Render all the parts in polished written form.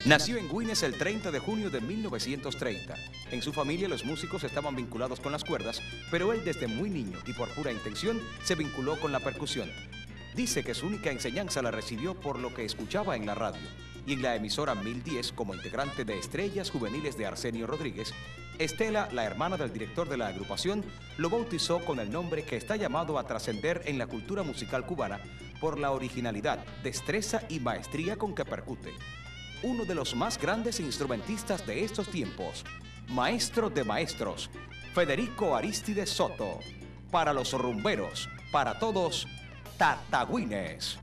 Nació en Güines el 30 de junio de 1930. En su familia los músicos estaban vinculados con las cuerdas, pero él desde muy niño y por pura intención se vinculó con la percusión. Dice que su única enseñanza la recibió por lo que escuchaba en la radio y en la emisora 1010 como integrante de Estrellas Juveniles de Arsenio Rodríguez. Estela, la hermana del director de la agrupación, lo bautizó con el nombre que está llamado a trascender en la cultura musical cubana por la originalidad, destreza y maestría con que percute. Uno de los más grandes instrumentistas de estos tiempos, maestro de maestros, Federico Arístides Soto. Para los rumberos, para todos, Tatagüines.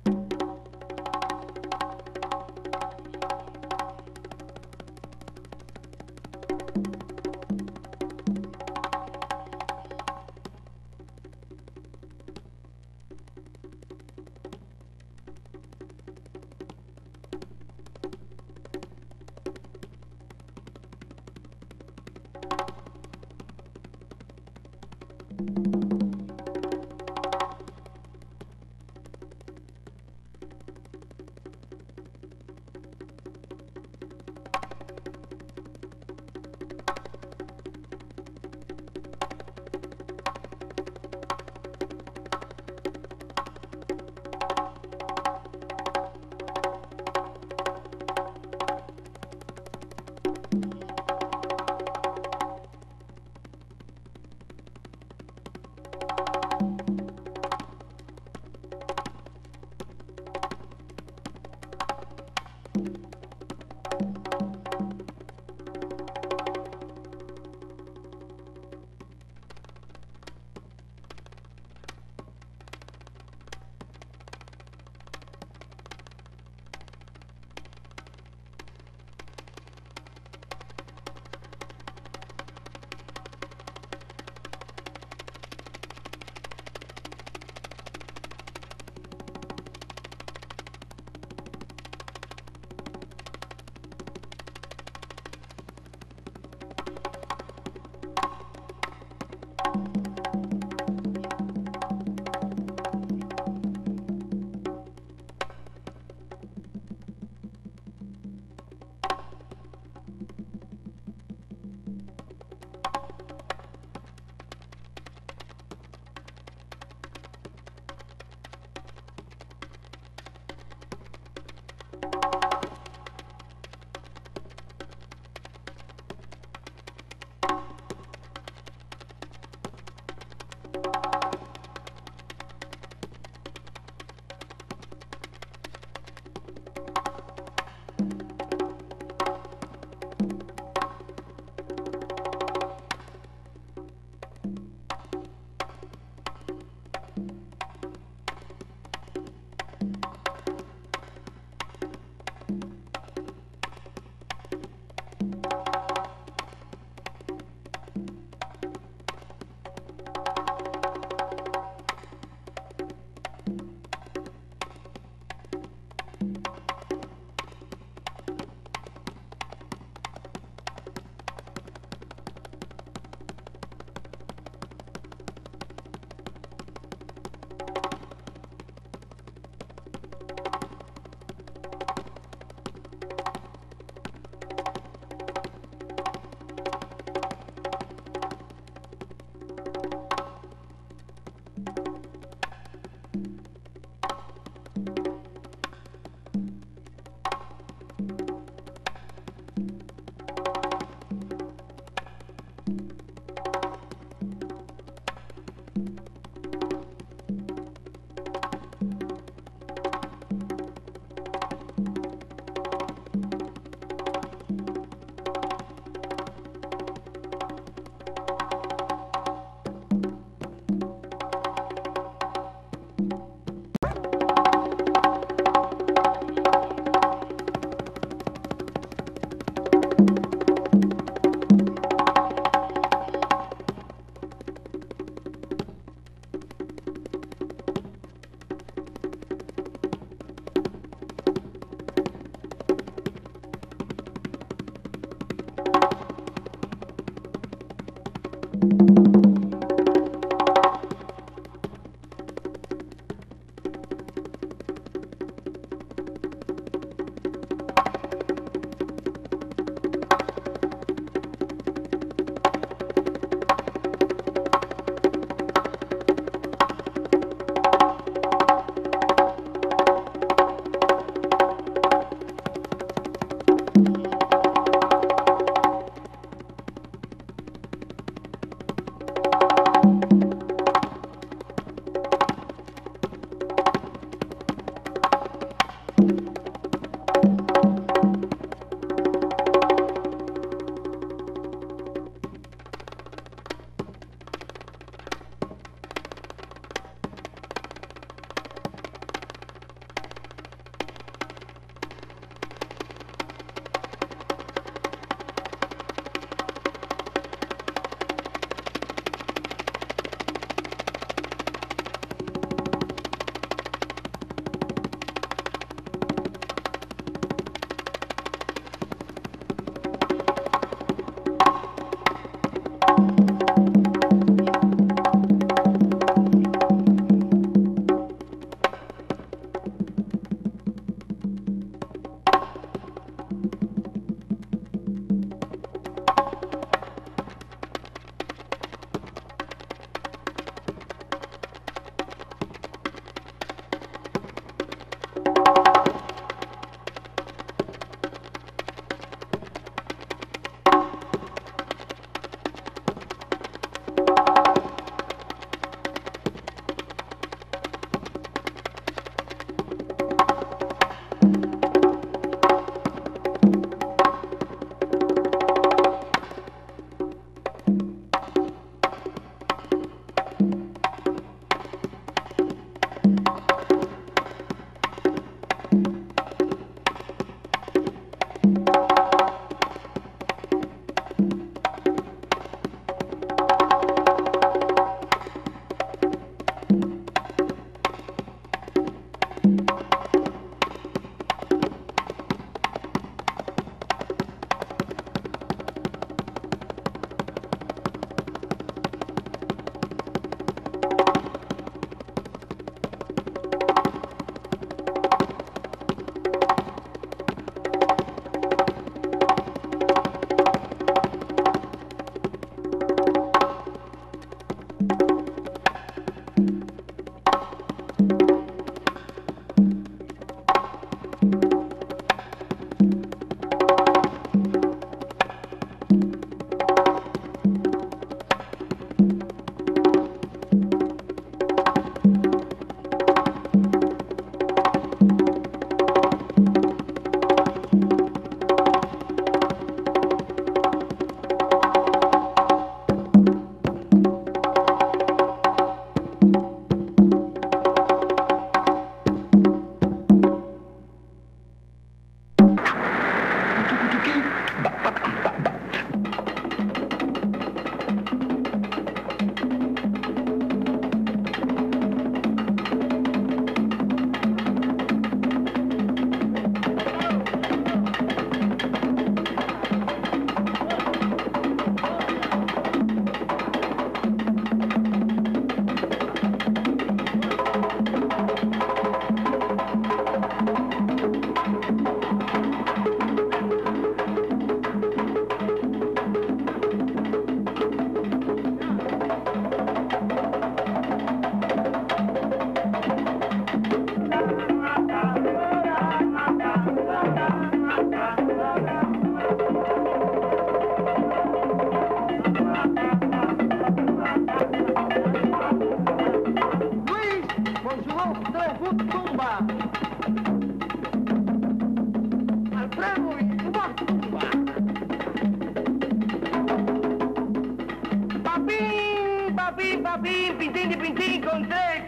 Papín, papín, papín, pintín y pintín con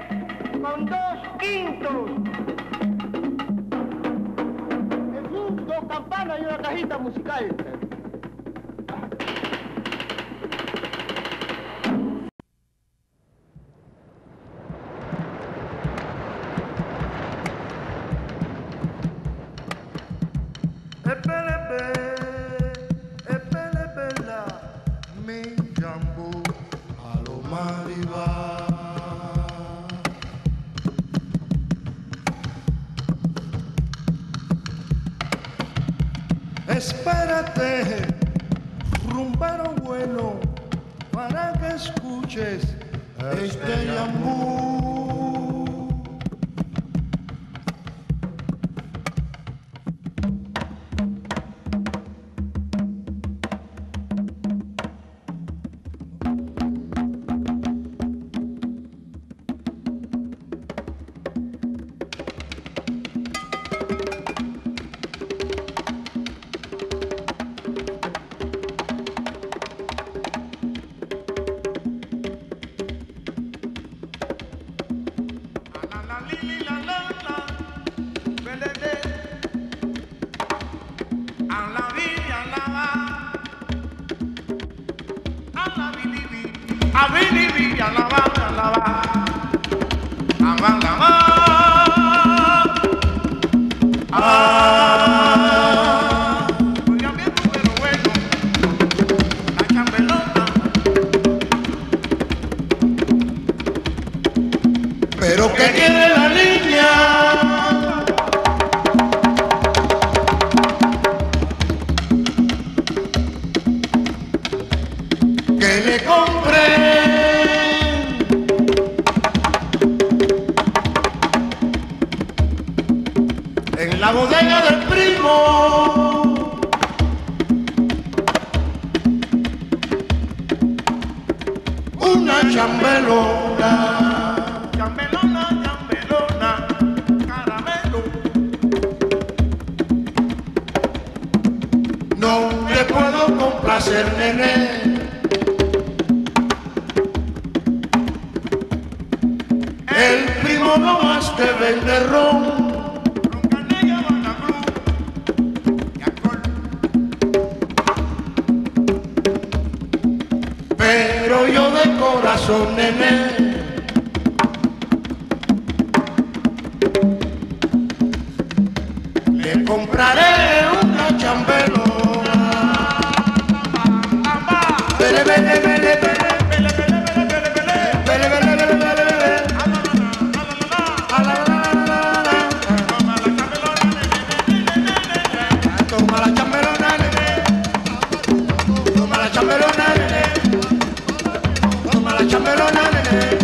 2/5. Es 2 campanas y una cajita musical. Espérate, rumbero bueno, para que escuches este yambú. Pero que quiere la niña, que le compre en la bodega del primo una chambelona. No le puedo complacer, nene. El primo no más te vende ron. Pero yo de corazón, nene, le compraré una chambelona. Bele, bele, bele, bele, bele, bele, bele, bele, bele, bele, bele, bele. Toma la chambelona, nene. Toma la chambelona, nene. Toma la chambelona, nene.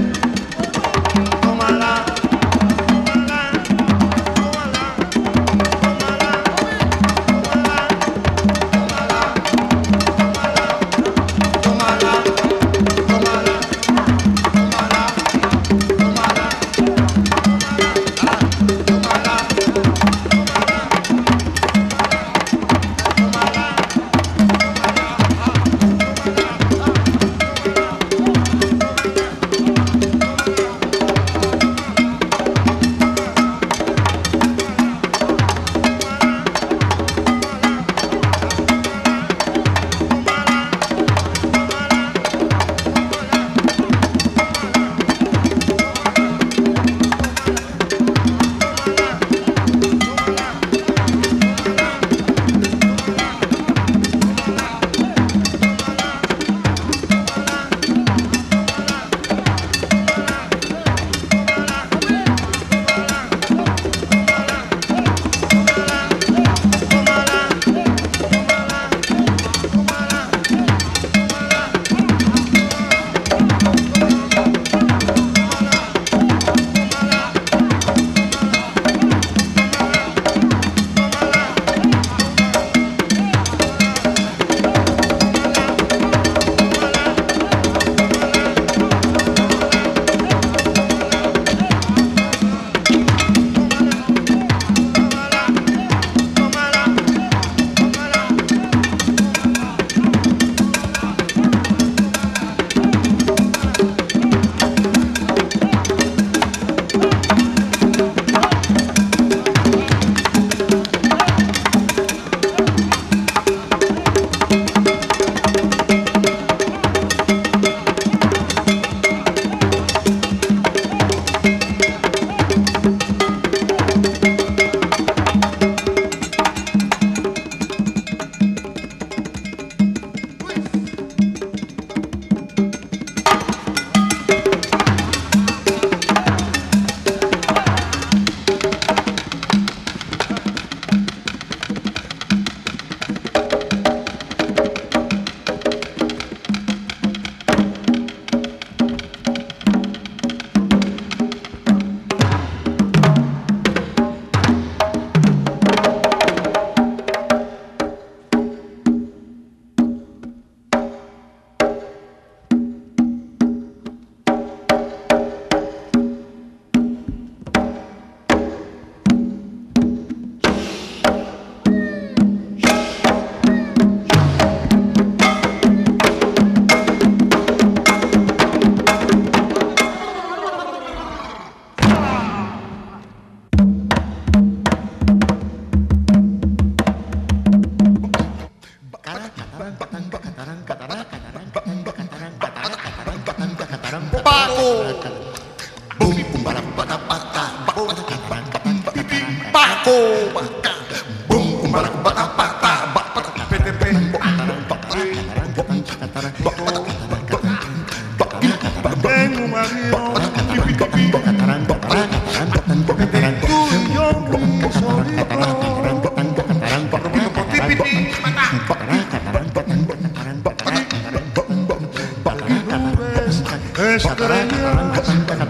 preñas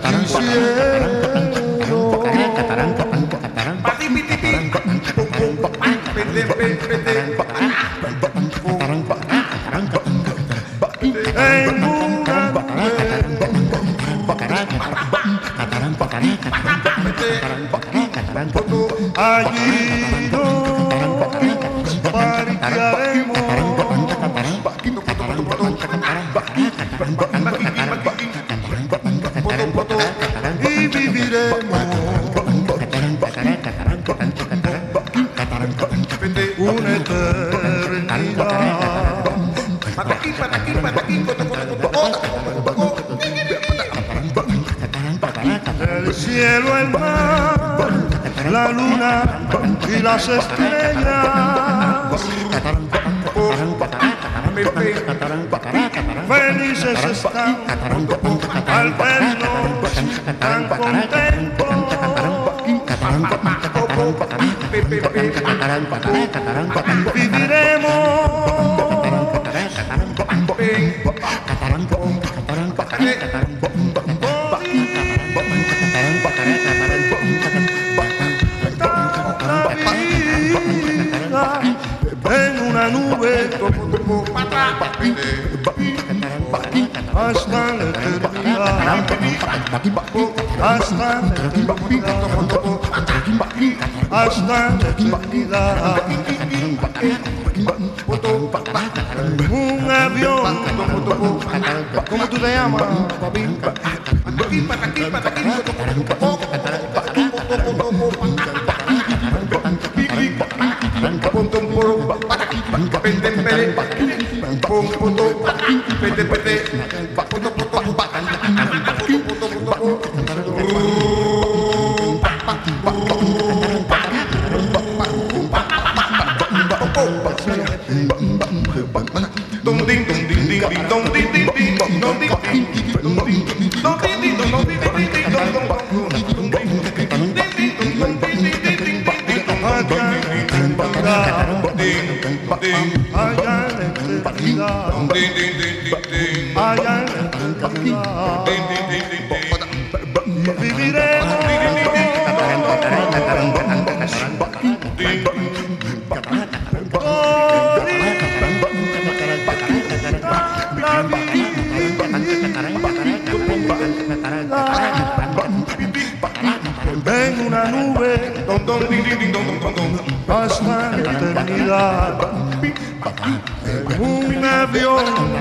allí nos parquearemos y viviremos una eternidad. El cielo, el mar, la luna y las estrellas felices están al vernos tan contentos. En una nube hasta la eternidad, hasta la eternidad, hasta la eternidad. Un avión, ¿cómo tú te llamas, papi? En una nube hasta la eternidad. Un avión.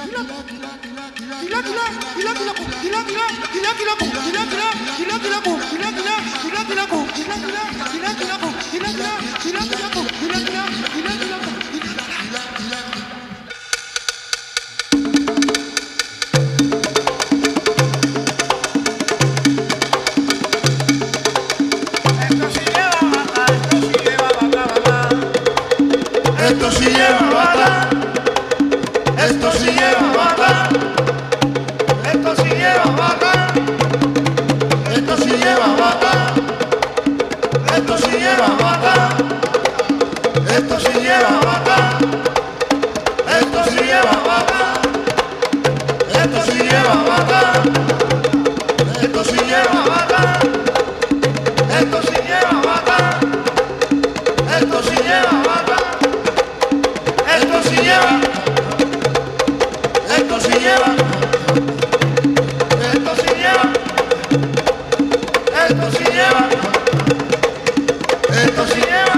Esto sí lleva bata, esto sí lleva bata, esto sí lleva bata, esto sí lleva bata, esto sí lleva bata, esto sí lleva bata, esto sí lleva bata, esto sí lleva bata, esto sí lleva bata, esto sí lleva bata, esto sí lleva bata. Esto sí lleva, esto sí lleva, esto sí lleva, esto sí lleva, esto sí lleva,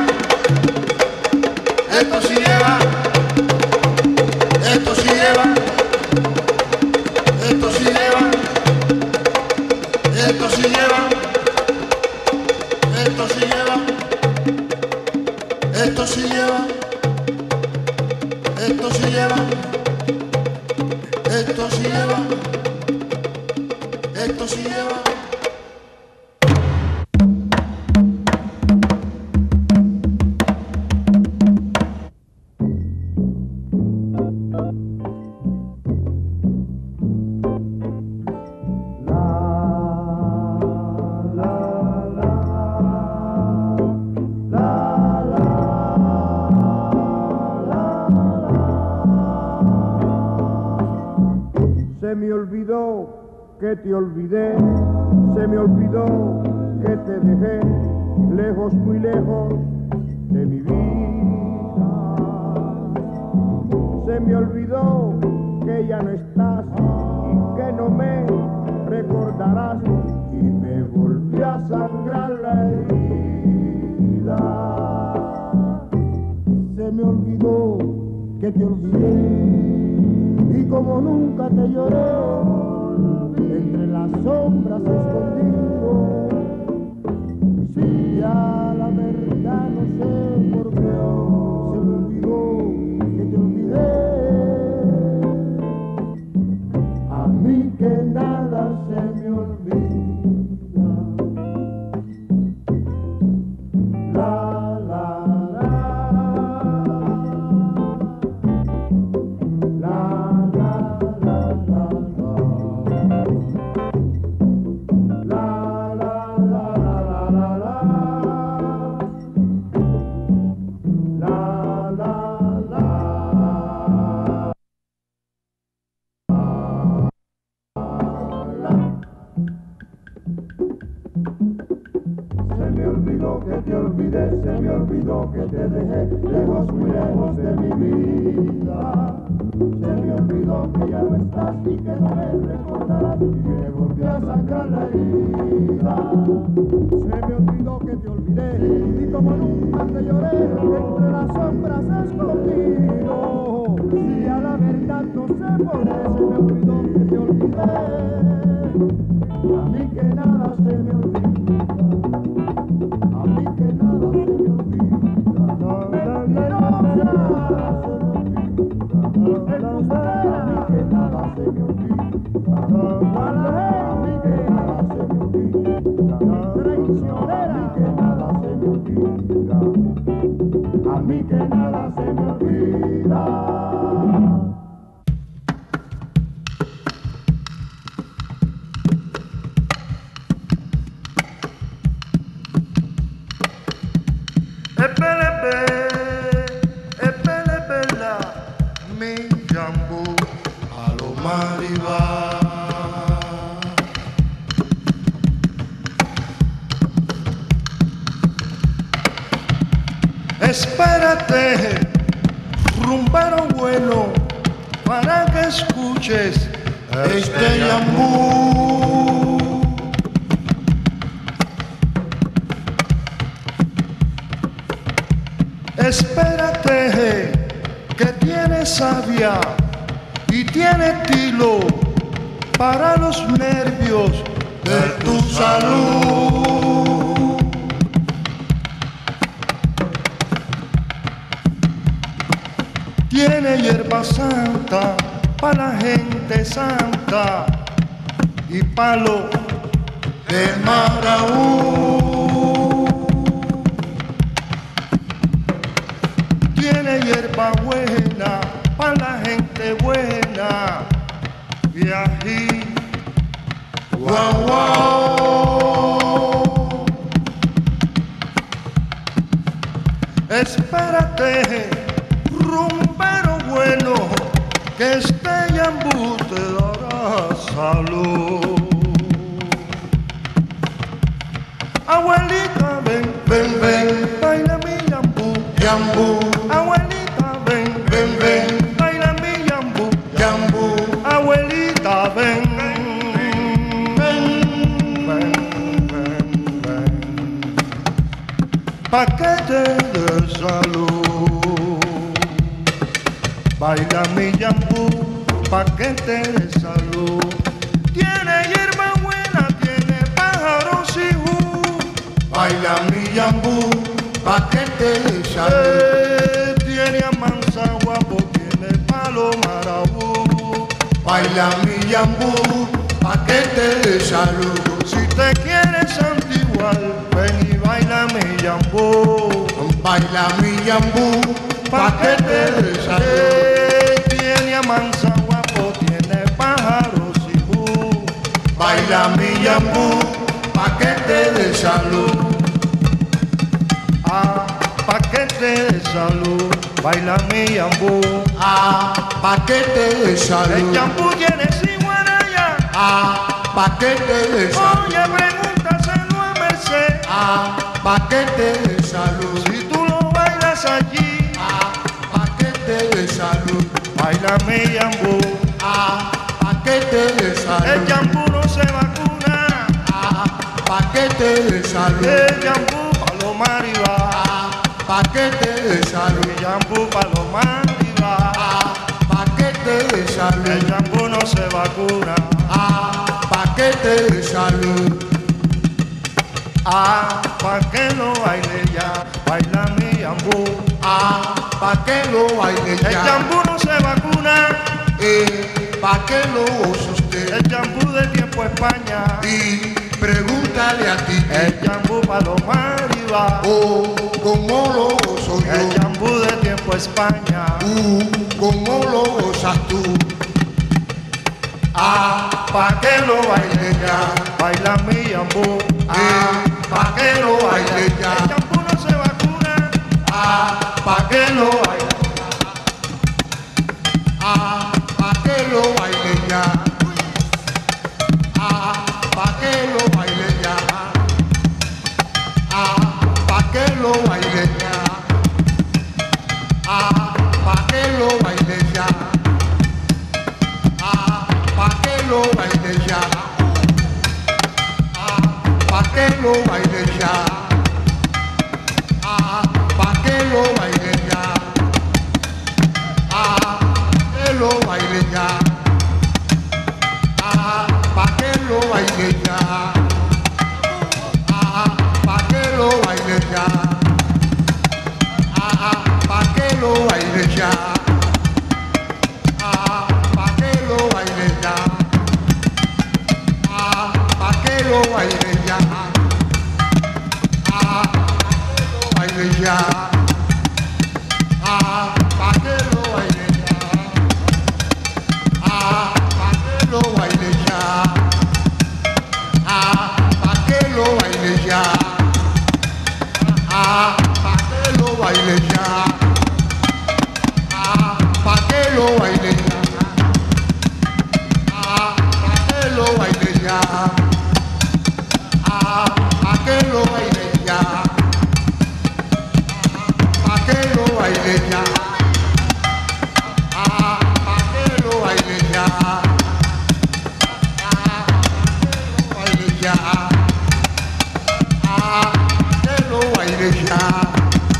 esto sí lleva, esto sí lleva, esto sí lleva, esto sí lleva, esto sí lleva, esto sí lleva. Esto sí lleva, esto sí lleva, esto sí lleva. Se me olvidó que te olvidé, se me olvidó que te dejé lejos, muy lejos de mi vida. Se me olvidó que ya no estás y que no me recordarás y me volvió a sangrar la herida. Se me olvidó que te olvidé y como nunca te lloré, entre las sombras escondido, si ya la verdad no sé por qué se me olvidó que te olvidé, a mí que nada se me olvida. Se me olvidó que te dejé lejos, muy lejos de mi vida. Se me olvidó que ya no estás y que no me recordarás y me volvió a sangrar la herida. Se me olvidó que te olvidé y como nunca te lloré, entre las sombras escondido. Si a la verdad no sé por qué se me olvidó que te olvidé, a mí que nada se me olvida. A mí que nada se me olvida. A mí que nada se me olvida. Mi jambu a lo mariba. Espérate, rumbero bueno, para que escuches este yambú. Espérate, que tiene savia y tiene estilo para los nervios de tu salud. Tiene hierba santa para la gente santa y palo de Maraú. Tiene hierba buena para la gente buena y ají, guau, guau. Espérate, rumbero bueno, que este yambú te dará salud. Abuelita, ven, ven, ven, baila mi yambú, yambú. Abuelita, ven, ven, ven, baila mi yambú, yambú. Abuelita, ven, ven, ven, ven, ven, paquete de salud. Baila mi yambú, paquete de salud. Tiene hierba buena, tiene pájaros y jú. Baila mi yambú, paquete de salud. Tiene amanzaguapo, tiene palo marabú. Baila mi yambú, paquete de salud. Si te quieres santiguar, ven y baila mi yambú. Baila mi yambú, paquete de salud. Tiene amanzaguapo, tiene pájaros y jú. Baila mi yambú, paquete de salud. Ah, paquete de salud, baila mi yambú. Ah, paquete de salud. El yambú tiene ciguaraya. Ah, paquete de salud. Oye, pregúntaselo a Merced. Ah, paquete de salud. Si tú lo bailas allí. Ah, paquete de salud. Baila mi yambú. Ah, paquete de salud. El yambú no se vacuna. Ah, paquete de salud. El yambú palomar y va. Ah, paquete de salud. El yambú palomar y va. Ah, paquete de salud. El yambú no se vacuna. Ah, paquete de salud. Ah, pa' que lo baile ya, baila mi yambú. Ah, pa' que lo baile ya. El yambú no se vacuna. Pa' que lo usa usted. El yambú de tiempo España. Y pregúntale a ti. El yambú palomar y va. Oh, ¿cómo lo uso yo? El yambú de tiempo España. ¿Cómo lo usas tú? Ah, pa' que lo baile ya, baila mi yambú. Ah, pa' que lo baile ya. El yambú no se vacuna. Ah, pa' que lo baile ya. Ah, pa' que lo baile ya. Ah, pa' que lo baile ya. Ah, pa' que lo baile ya. Ah, pa' que lo baile ya. Ah, pa' que lo baile ya. Ah, pa' que lo baile ya. Ah, pa' que lo baile ya. Ah, que lo baile ya. Ah, pa' que lo baile ya. Ah, pa' que lo baile ya. Ah, pa' que lo baile ya. Ah, pa' que lo baile ya. Ah, pa' que lo baile ya. Ah, pa' que lo baile ya. Ah, pa' que lo baile ya. Ah, pa' que lo baile ya. Ah, pa' que lo baile ya. Ah, pa' que lo baile ya. Ah, pa' que lo baile ya. Ah, pa' que lo baile ya. Ah, pa' que lo baile ya. Pa' que lo baile ya. Ah, pa' que lo baile ya. Ah, baile ya. Ah, que lo baile ya.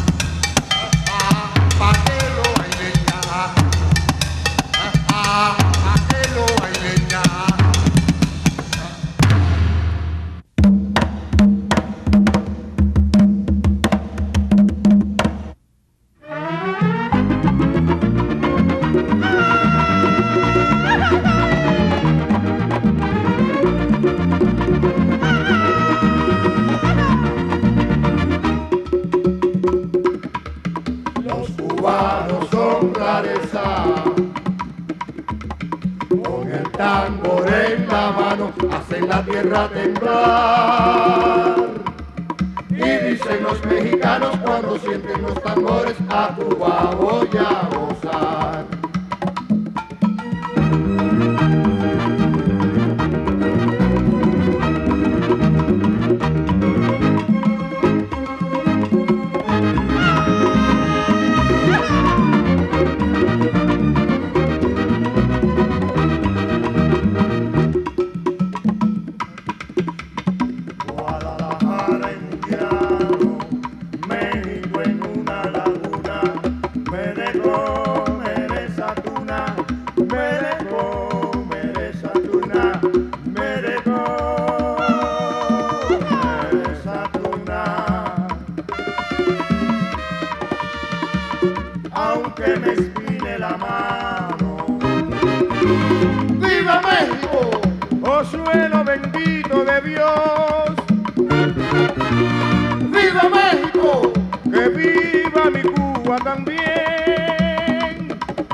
Ah, pa' que lo baile ya. Ah, Con el tambor en la mano hacen la tierra temblar. Y dicen los mexicanos cuando sienten los tambores, a Cuba voy a gozar. Aunque me espine la mano. ¡Viva México! ¡Oh suelo bendito de Dios! ¡Viva México! ¡Que viva mi Cuba también!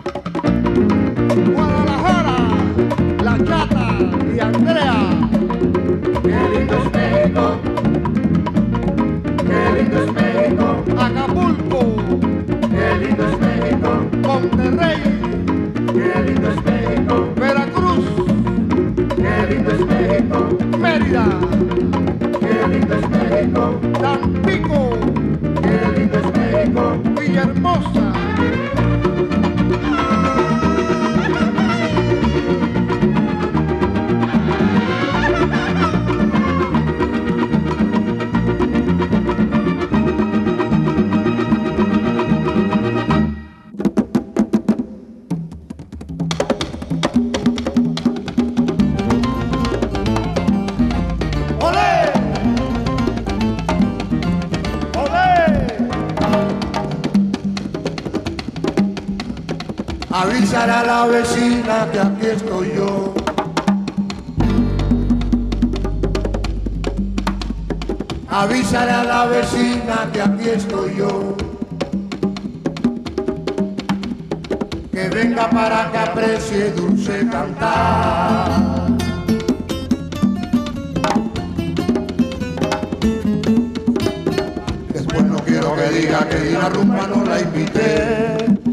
Guadalajara, La Chata y Andrea. ¡Qué lindo es México! ¡Qué lindo es México! Acapulco. ¡Qué lindo es México! Monterrey. ¡Qué lindo es México! Veracruz. ¡Qué lindo es México! Mérida. ¡Qué lindo es México! Tampico. ¡Qué lindo es México! Villahermosa. Avísale a la vecina que aquí estoy yo. Avísale a la vecina que aquí estoy yo. Que venga para que aprecie dulce cantar. Después no quiero que diga que Dina Rumba no la invité.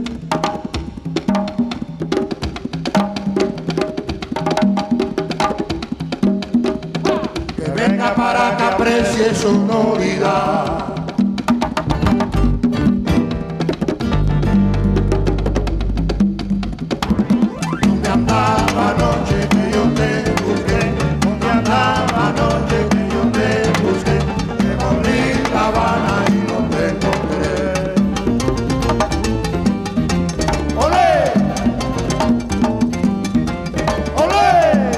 Venga para que aprecie sonoridad. ¿Dónde andaba anoche que yo te busqué? ¿Dónde andaba anoche que yo te busqué? Recorrí La Habana y no te encontré. ¡Olé! ¡Olé!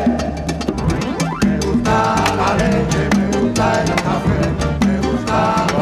Me gusta la leche, me gusta el café, me gusta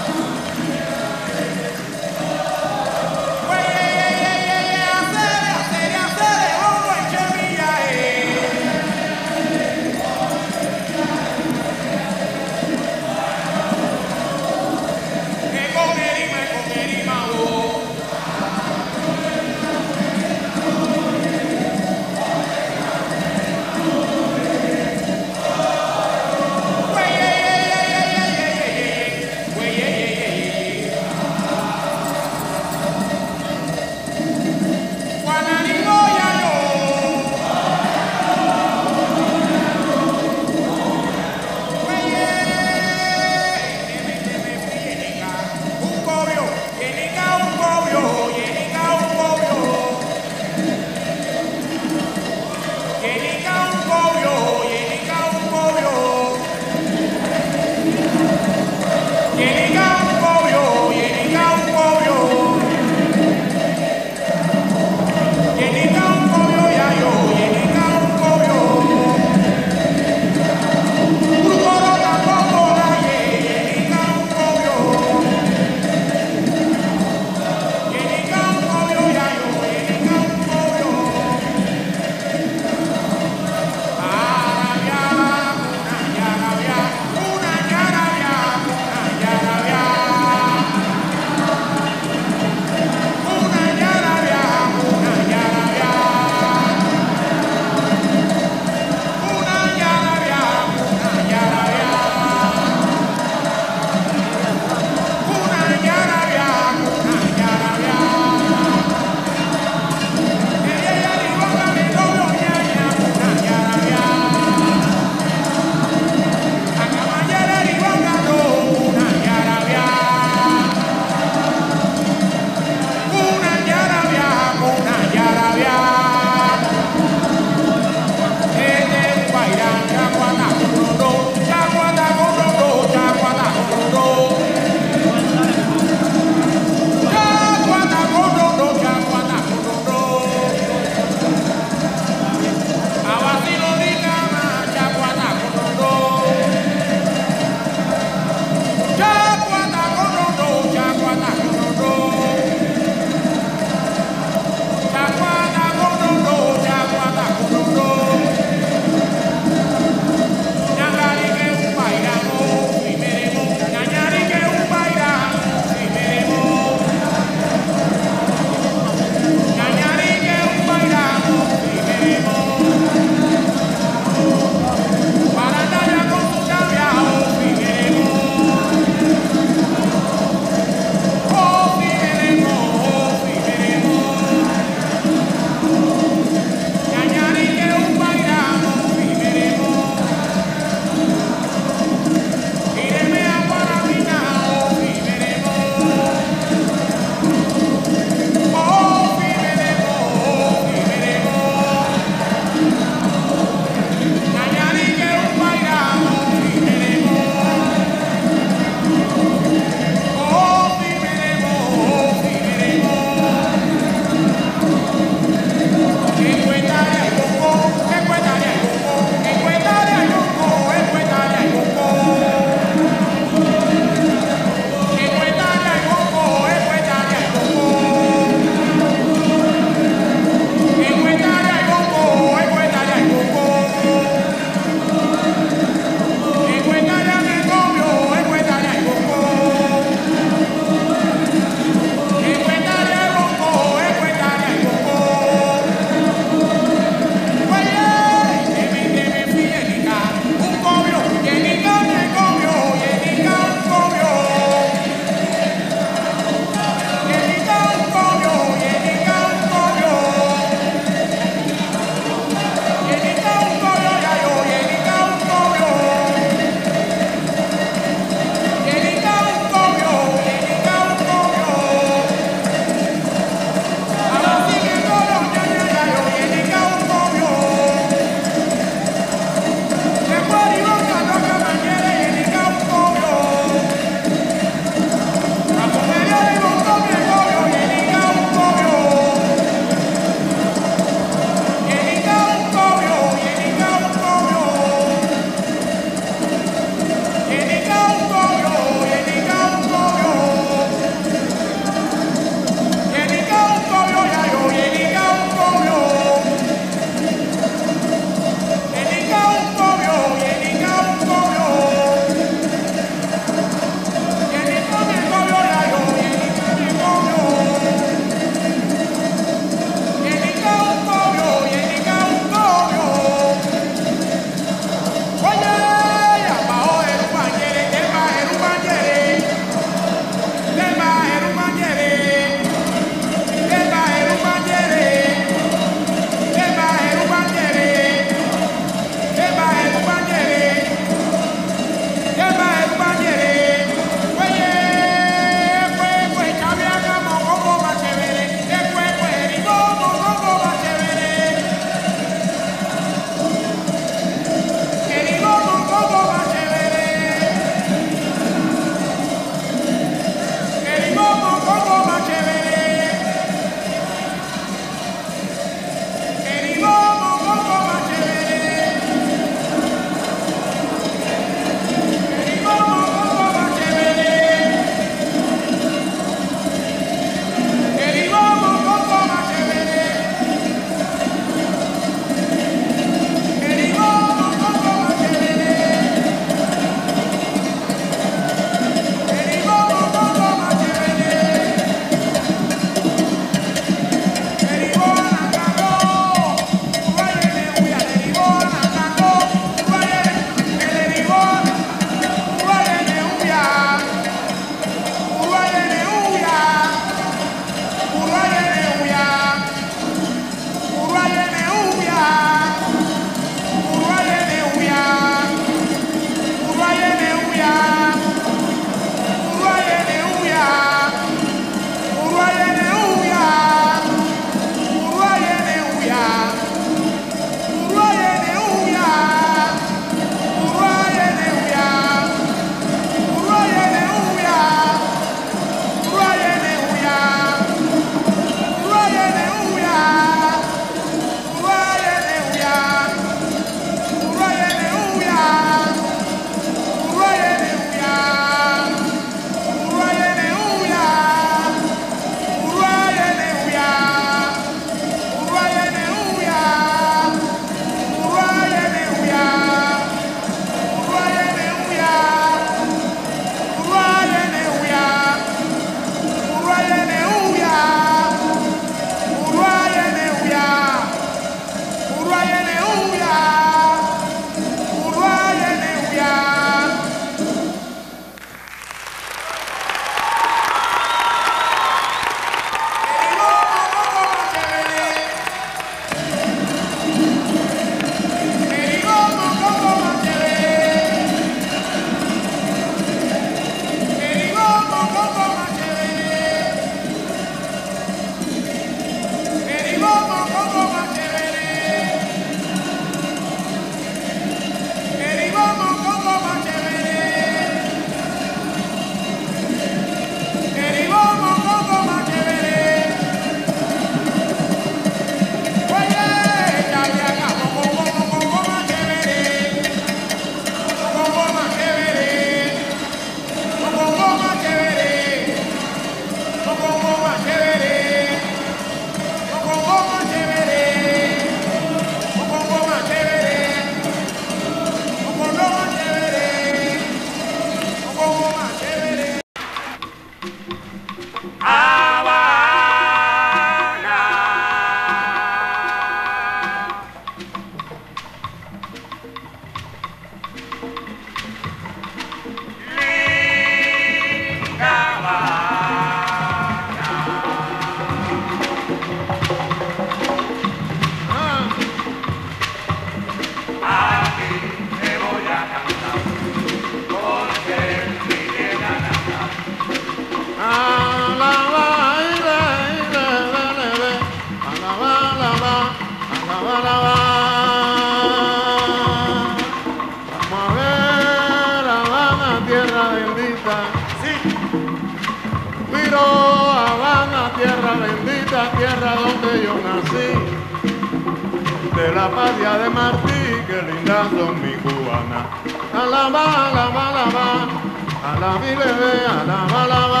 bendita. Sí. Miro Habana, tierra bendita, tierra donde yo nací. De la patria de Martí, que lindas son mis cubanas. Alaba, alaba, alaba, alaba y bebé, alaba, alaba.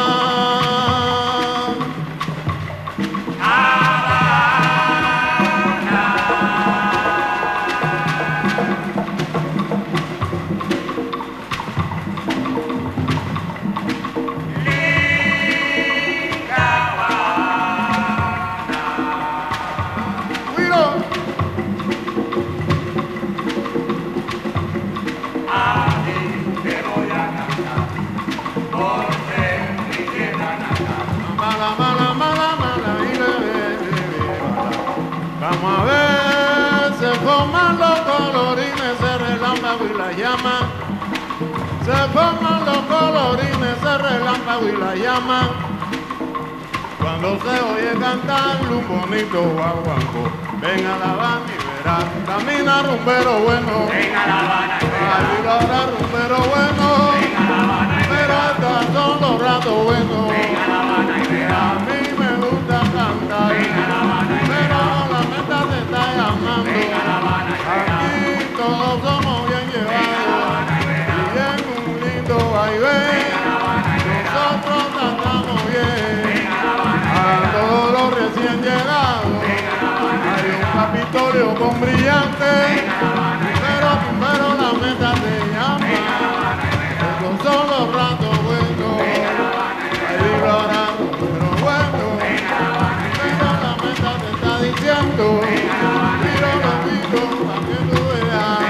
Vamos a ver, se forman los colorines, se relámpago y la llama. Se forman los colorines, se relámpago y la llama. Cuando se oye cantar un bonito guaguanco, ven a La Habana y verás, camina rumbero bueno. Ven a La Habana y verás, ay, ahora rumbero bueno. Ven a La Habana y pero verás, estos son los ratos buenos. Ven a La Habana y verás, a mí me gusta cantar. Ven a La Habana y verás, la meta te está llamando. Ven a La Habana y verás, aquí todos somos bien llevados y en un lindo vaivén nosotros cantamos bien. A todos los recién llegados hay un Capitolio con brillantes, pero la meta te llama. Estos son los ratos buenos, hay ahora pero bueno, pero la meta te está diciendo, miro los pitos para que tú veas.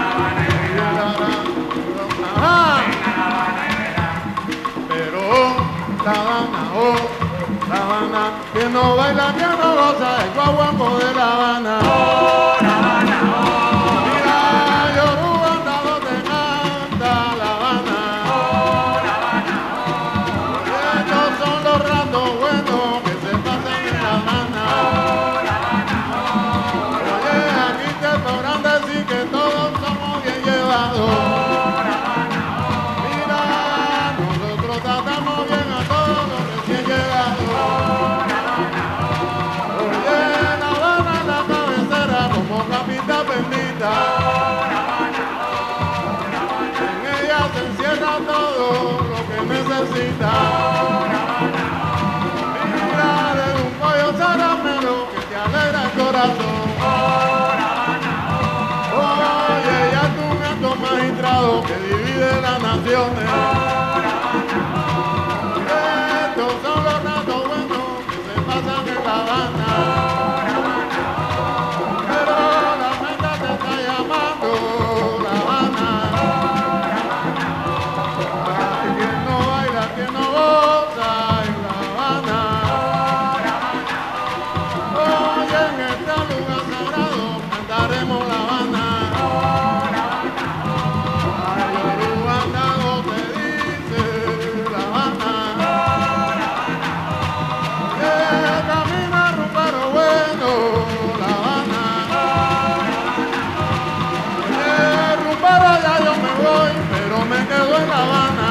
Ajá. Pero La Habana, oh, La Habana, que no baila, que no goza, el guaguanco de La Habana. Mira, Yoruba andado te canta La Habana. Estos son los ratos buenos que se pasan en La Habana. Oye, aquí te podrán decir que todos somos bien llevados. Mira, nosotros tratamos bien a todos los recién llegados. Oye, La Habana es la cabecera como capital bendita. En ella se encierra todo lo que necesita. Mira, de un pollo zaramero que te alegra el corazón. Oye, ya es un acto magistrado que divide las naciones. Estos son los ratos buenos que se pasan en La Habana. Pero la meta te está llamando, La Habana. Ay, quien no baila, quien no goza en La Habana. Oye, en este lugar sagrado cantaremos La Habana. Ay, Yoruba andado te dice La Habana. Camina rumbero bueno, La Habana. Rumbero ya yo me voy, pero me quedo en La Habana.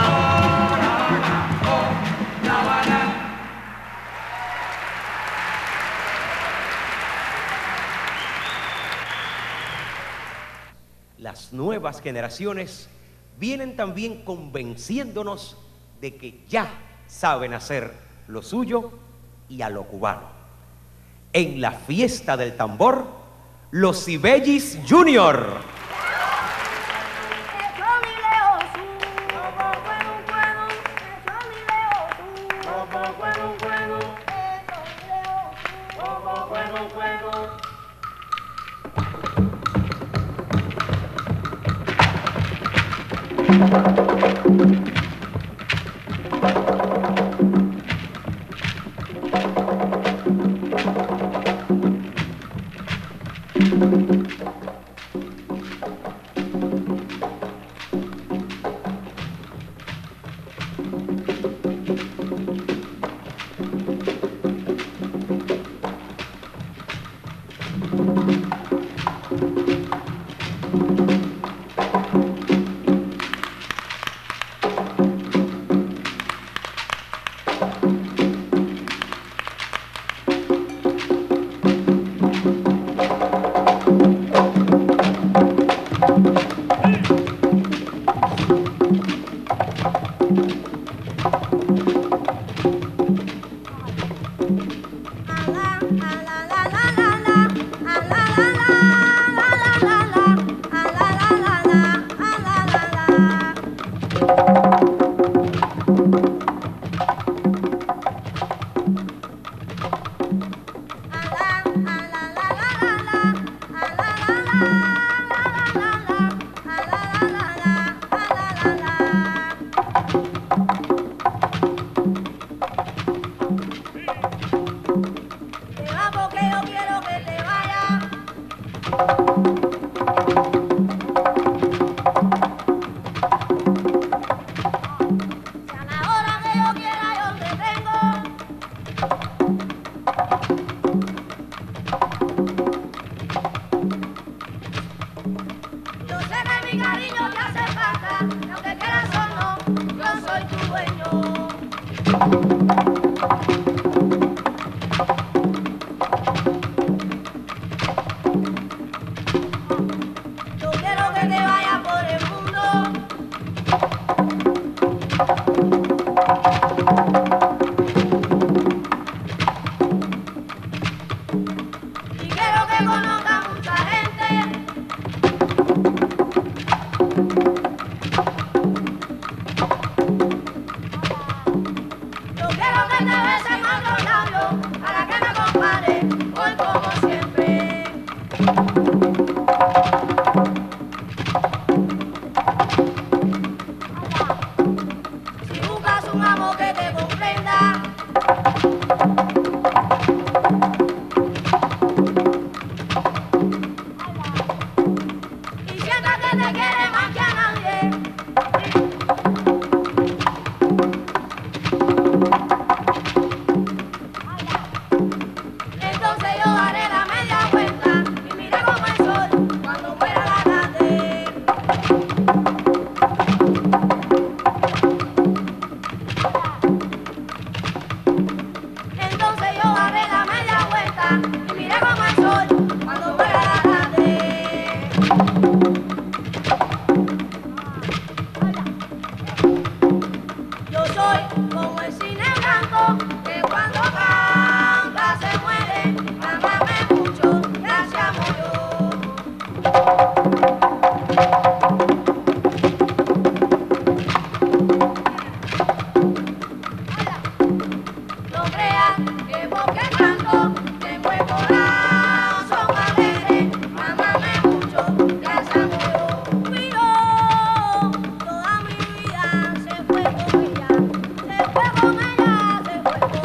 Las nuevas generaciones vienen también convenciéndonos de que ya saben hacer lo suyo y a lo cubano. En la fiesta del tambor, los Sibellis Junior. prenda. Y sienta que te quiere más que a nadie. Entonces yo daré la media vuelta y mira como el sol cuando muera la tarde. Entonces yo daré la media vuelta y mira como el sol cuando muera la tarde. Yo soy como el cine blanco que cuando canta se muere. Ámame mucho, gracias murió. No creas que porque canto tengo el corazón alegre. Ámame mucho, gracias murió. Miro, toda mi vida se fue con ella, se fue con ella, se fue con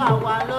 agua lo